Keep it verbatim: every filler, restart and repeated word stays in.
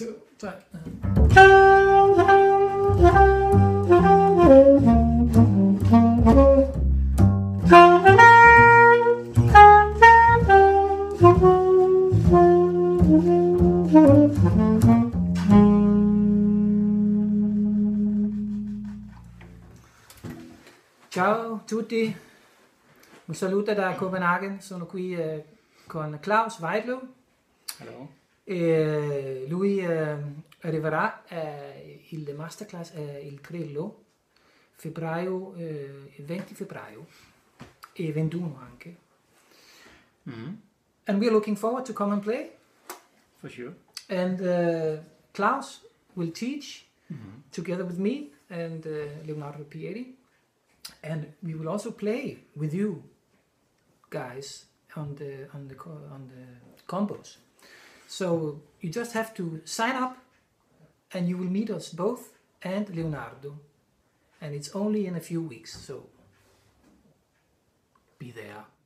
two, three. Ciao a tutti, un saluto da Copenaghen, sono qui eh, con Klaus Weidlo. Hello. E lui eh, arriverà eh, il masterclass eh, il Grillo, febbraio, eh, venti febbraio e ventuno anche. Mm-hmm. And we're looking forward to come and play. For sure. And uh, Klaus will teach Mm-hmm. together with me and uh, Leonardo Pieri. And we will also play with you guys on the on the co- on the combos. So you just have to sign up, and you will meet us both and Leonardo. And it's only in a few weeks, so be there.